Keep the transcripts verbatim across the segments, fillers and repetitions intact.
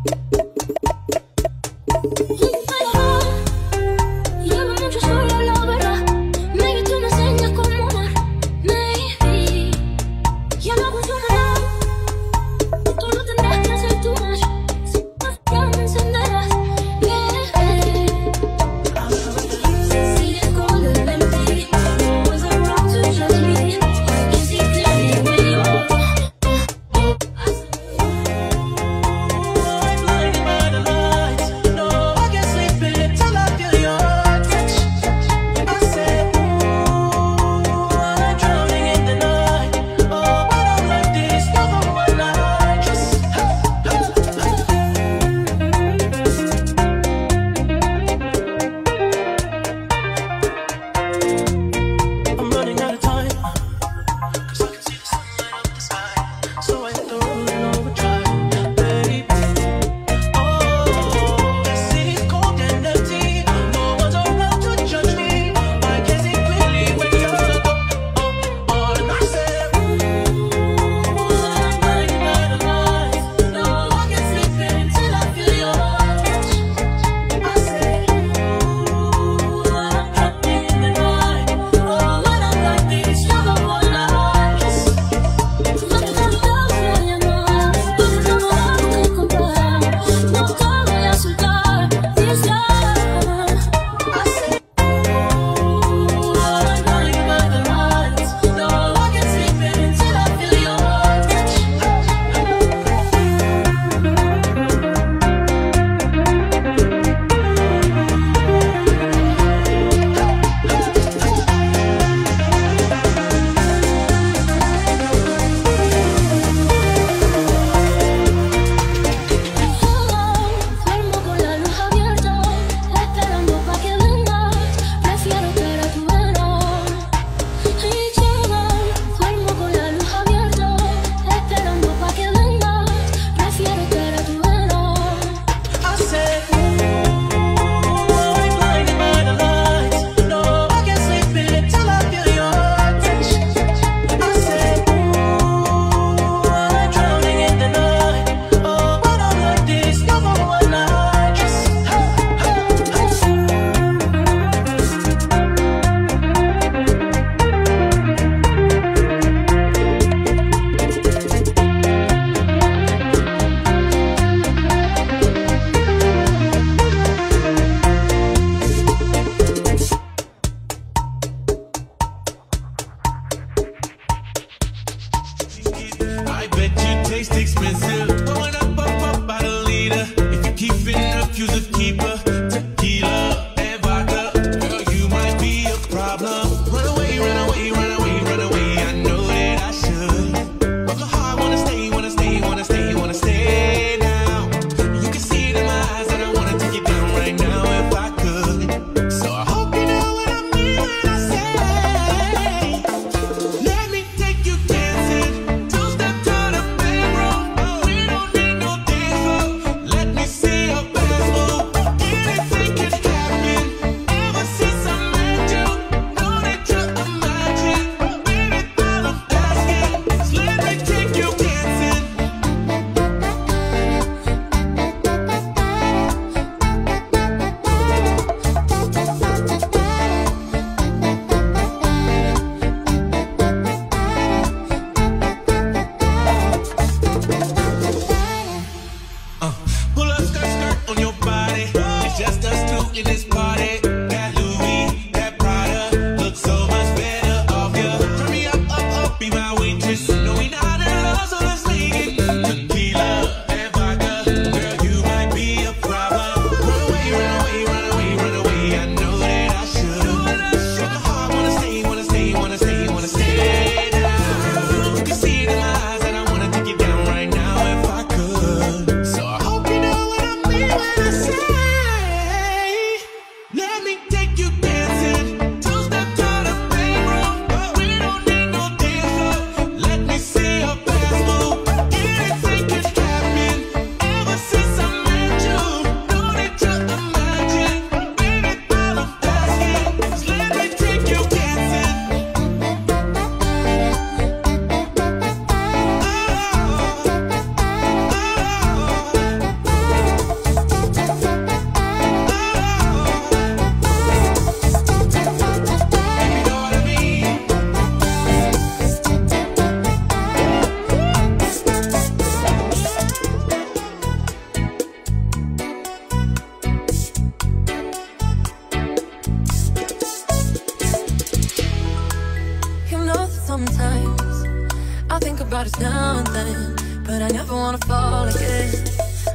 I guess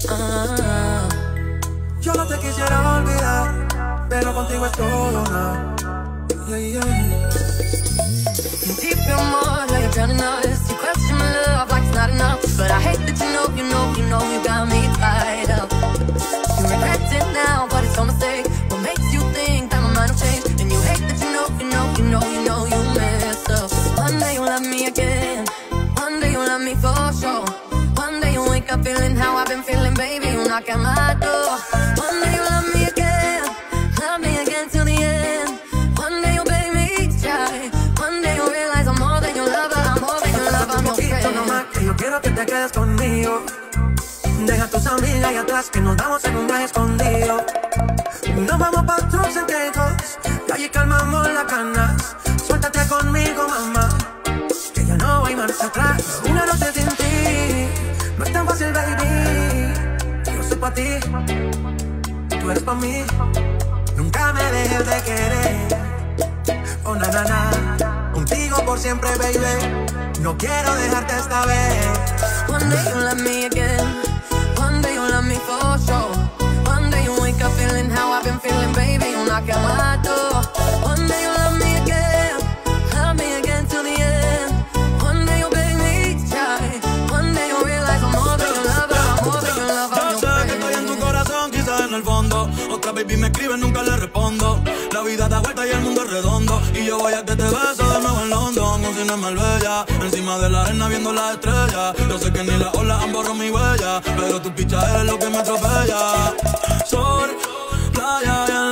Ah. Yo no te quisiera olvidar, pero contigo es todo nada. Yeah, yeah. Deep in more like you're drowning us. You question my love like it's not enough, but I hate that you know, you know, you know you got me tied up. You regret it now, but it's your mistake. What makes you think that my mind will change? And you hate that you know, you know, you know, you know you messed up. One day you'll love me again. One day you'll love me for sure. One day you'll wake up feeling how I've been feeling, baby. You knock at my door. One day you'll love me again. Love me again till the end. One day you'll beg me to try. One day you'll realize I'm more than your lover. I'm more than your lover. I'm your friend. Nomás que yo quiero que te quedes conmigo. Deja a tus amigas y atrás que nos damos en un viaje escondido. Nos vamos pa' otros secretos y allí calmamos las ganas. Suéltate conmigo, mamá, que ya no hay marcha atrás. Una noche sin ti no es tan fácil, baby. Yo soy pa' ti, tú eres pa' mí. Nunca me dejes de querer. Oh, na, na, na. Contigo por siempre, baby. No quiero dejarte esta vez. One day you'll love me again. One day you'll love me for sure. One day you'll wake up feeling how I've been feeling, baby. You'll knock at my door. One day you'll love me again. Love me again till the end. One day you'll beg me to try. One day you'll realize I'm more than your lover. I'm more than your lover. I'm Yo your sé que estoy en tu corazón, quizás en el fondo. Otra baby me escribe, nunca le respondo. La vida da vuelta y el mundo es redondo. Y yo voy a que te beso de nuevo en London. Un cine Marbella, encima de la arena viendo las estrellas. Yo sé que ni las olas han borrado mi huella, pero tu picha es lo que me atropella. Sol, playa y en